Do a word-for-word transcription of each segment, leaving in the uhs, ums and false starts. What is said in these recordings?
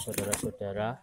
saudara-saudara.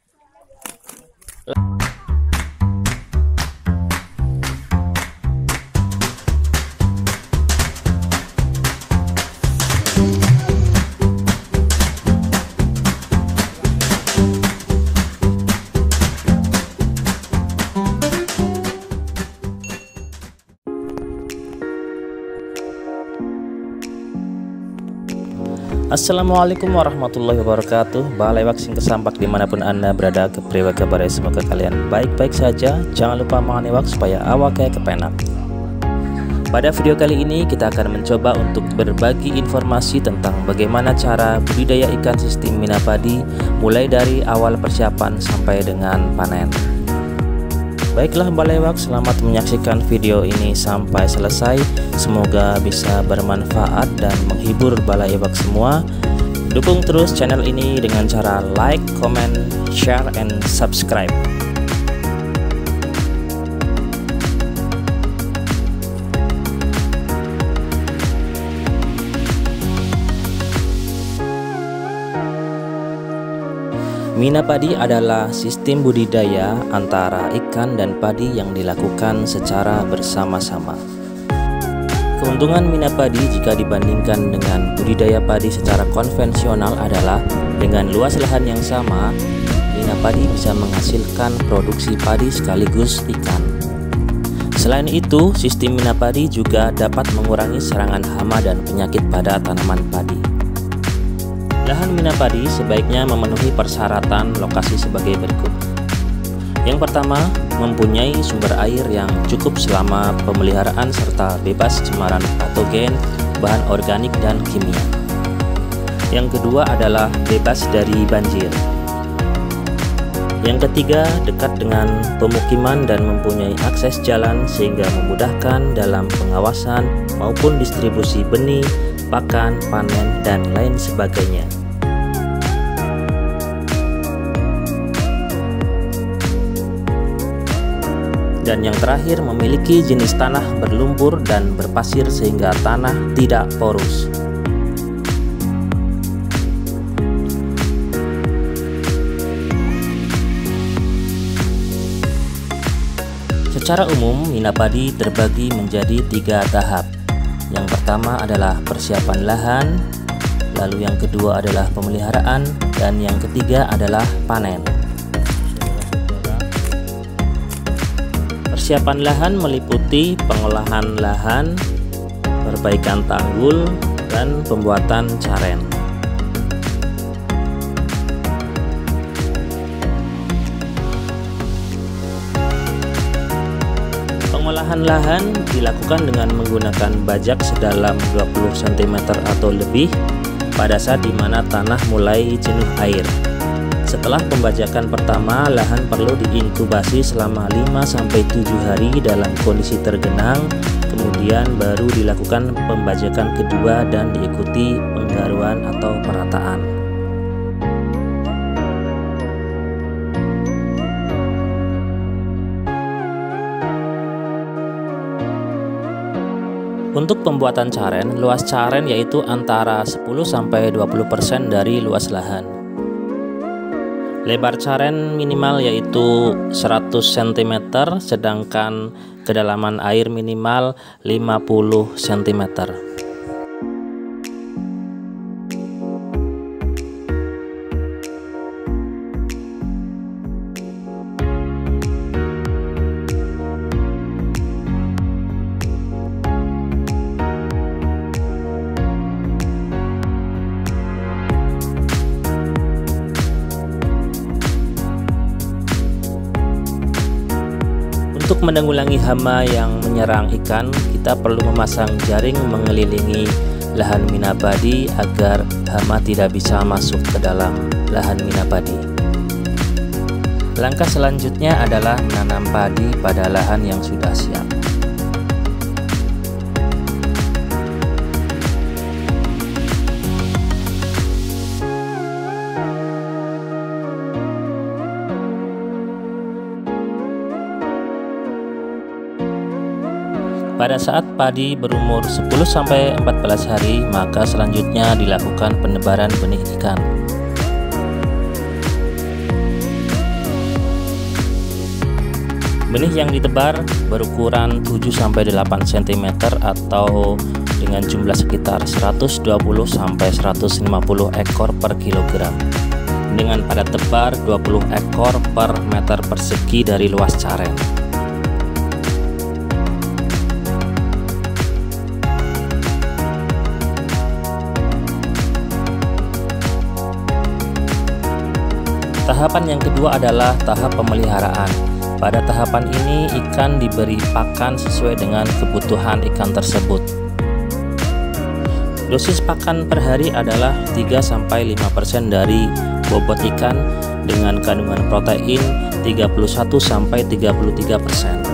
Assalamualaikum warahmatullahi wabarakatuh. Balai Waxing Kesampak dimanapun anda berada, kepriwe kabar, semoga kalian baik-baik saja. Jangan lupa mangani wax supaya awaknya kepenak. Pada video kali ini kita akan mencoba untuk berbagi informasi tentang bagaimana cara budidaya ikan sistem Minapadi, mulai dari awal persiapan sampai dengan panen. Baiklah Balai Wax, selamat menyaksikan video ini sampai selesai. Semoga bisa bermanfaat dan menghibur Balai Wax semua. Dukung terus channel ini dengan cara like, comment, share, and subscribe. Minapadi adalah sistem budidaya antara ikan dan padi yang dilakukan secara bersama-sama. Keuntungan Minapadi jika dibandingkan dengan budidaya padi secara konvensional adalah dengan luas lahan yang sama, Minapadi bisa menghasilkan produksi padi sekaligus ikan. Selain itu, sistem Minapadi juga dapat mengurangi serangan hama dan penyakit pada tanaman padi. Lahan Minapadi sebaiknya memenuhi persyaratan lokasi sebagai berikut. Yang pertama, mempunyai sumber air yang cukup selama pemeliharaan serta bebas cemaran patogen, bahan organik dan kimia. Yang kedua adalah bebas dari banjir. Yang ketiga, dekat dengan pemukiman dan mempunyai akses jalan sehingga memudahkan dalam pengawasan maupun distribusi benih, pakan, panen, dan lain sebagainya. Dan yang terakhir, memiliki jenis tanah berlumpur dan berpasir sehingga tanah tidak porus. Secara umum, Minapadi terbagi menjadi tiga tahap. Yang pertama adalah persiapan lahan, lalu yang kedua adalah pemeliharaan, dan yang ketiga adalah panen. Persiapan lahan meliputi pengolahan lahan, perbaikan tanggul, dan pembuatan caren. Pengolahan lahan dilakukan dengan menggunakan bajak sedalam dua puluh sentimeter atau lebih pada saat dimana tanah mulai jenuh air. Setelah pembajakan pertama, lahan perlu diinkubasi selama lima sampai tujuh hari dalam kondisi tergenang, kemudian baru dilakukan pembajakan kedua dan diikuti penggaruan atau perataan. Untuk pembuatan caren, luas caren yaitu antara sepuluh sampai dua puluh persen dari luas lahan. Lebar caren minimal yaitu seratus sentimeter, sedangkan kedalaman air minimal lima puluh sentimeter. Untuk menanggulangi hama yang menyerang ikan, kita perlu memasang jaring mengelilingi lahan Minapadi agar hama tidak bisa masuk ke dalam lahan Minapadi. Langkah selanjutnya adalah menanam padi pada lahan yang sudah siap. Pada saat padi berumur sepuluh sampai empat belas hari, maka selanjutnya dilakukan penebaran benih ikan. Benih yang ditebar berukuran tujuh sampai delapan sentimeter atau dengan jumlah sekitar seratus dua puluh sampai seratus lima puluh ekor per kilogram, dengan padat tebar dua puluh ekor per meter persegi dari luas caren. Tahapan yang kedua adalah tahap pemeliharaan. Pada tahapan ini ikan diberi pakan sesuai dengan kebutuhan ikan tersebut. Dosis pakan per hari adalah tiga sampai lima persen dari bobot ikan dengan kandungan protein tiga puluh satu sampai tiga puluh tiga persen.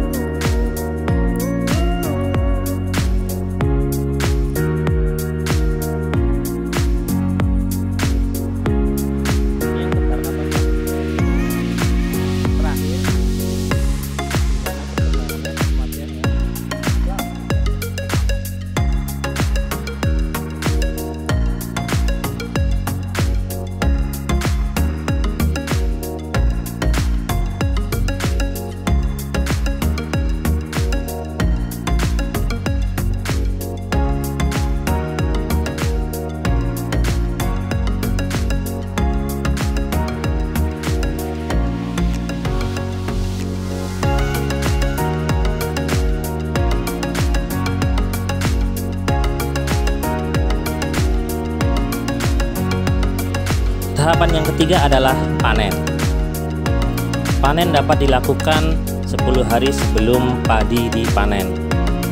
Tahapan yang ketiga adalah panen. Panen dapat dilakukan sepuluh hari sebelum padi dipanen.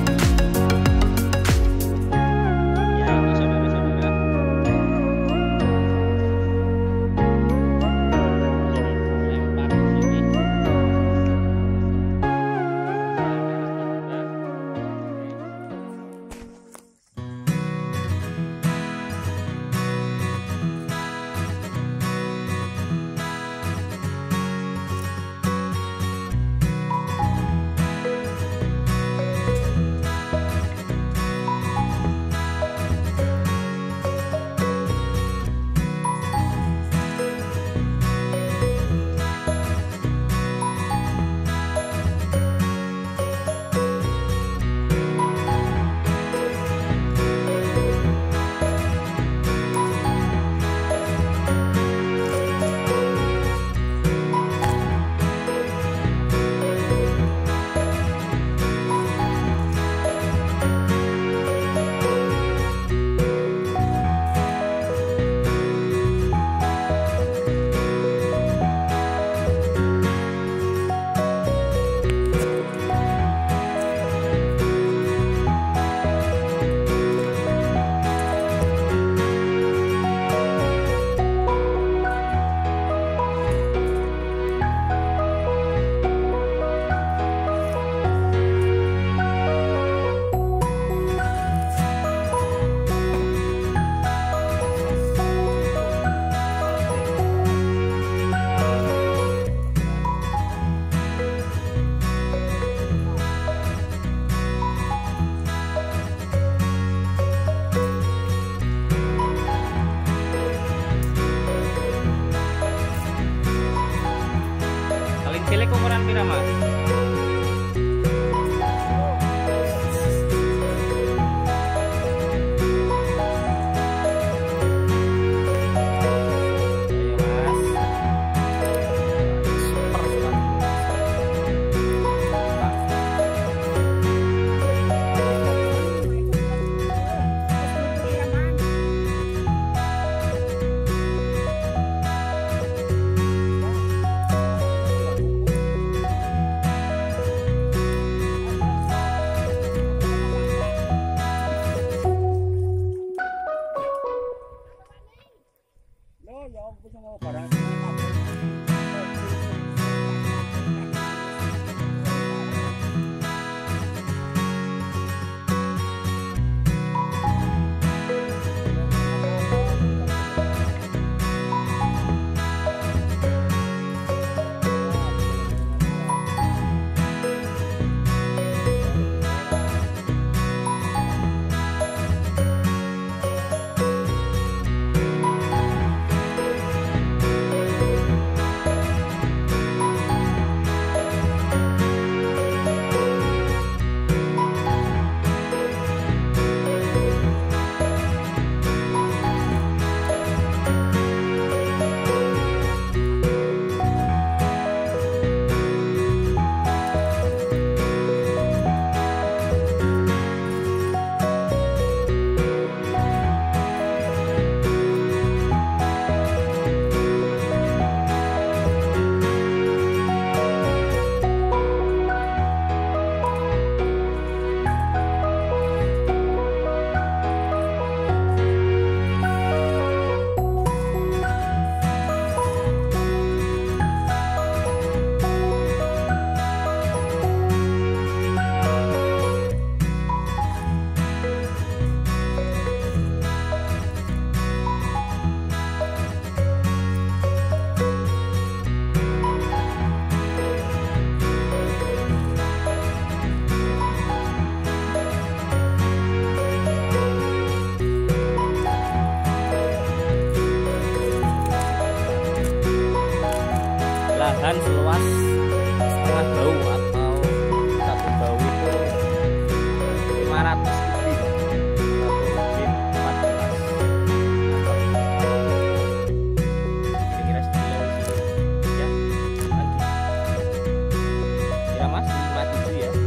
Cilik ukuran pira, Mas? lahan seluas setengah bau atau satu bau itu lima ratus kubik atau kubik empat belas. Kira-kira sekilo sih ya, lagi kira mas lima puluh tujuh ya.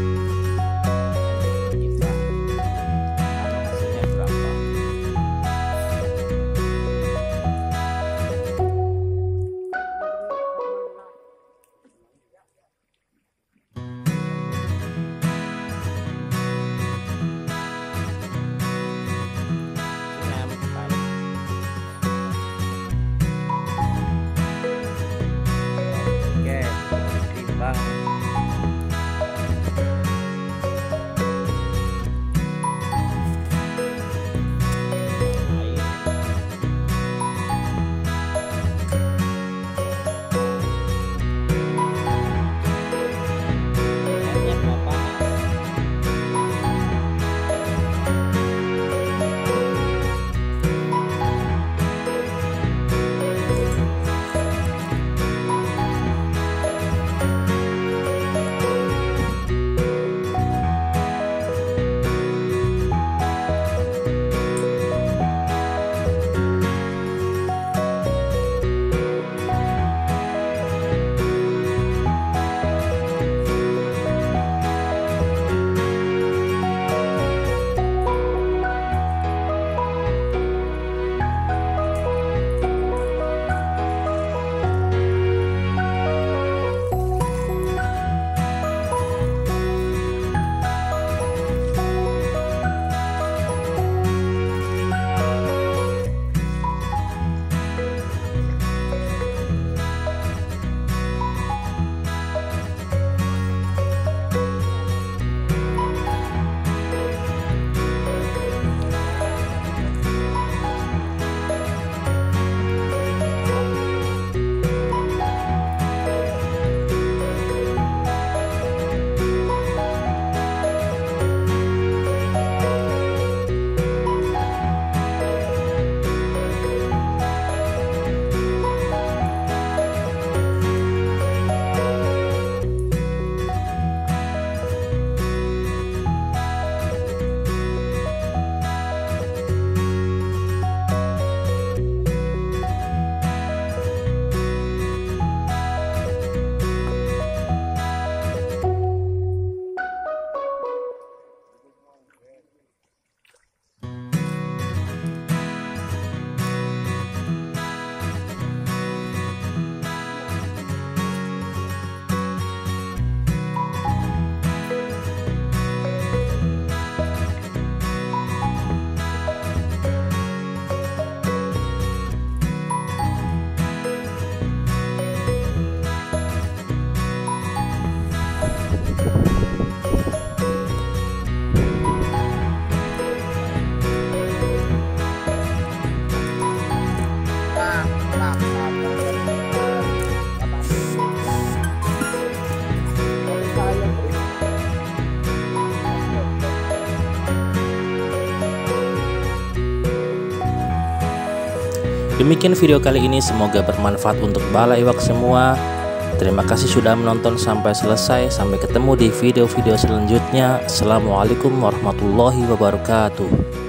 Kita anu hasilnya berapa. Demikian video kali ini, semoga bermanfaat untuk bala iwak semua. Terima kasih sudah menonton sampai selesai. Sampai ketemu di video-video selanjutnya. Assalamualaikum warahmatullahi wabarakatuh.